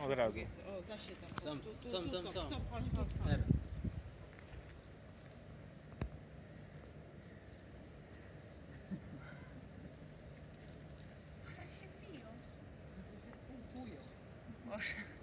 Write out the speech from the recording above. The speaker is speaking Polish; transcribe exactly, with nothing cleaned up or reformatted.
Od razu. Jest, o, zasie tam. Są, tu, tu, są, tu, są, są. Chodź, chodź, chodź. Teraz. Ale się biją. Kupują. Boże.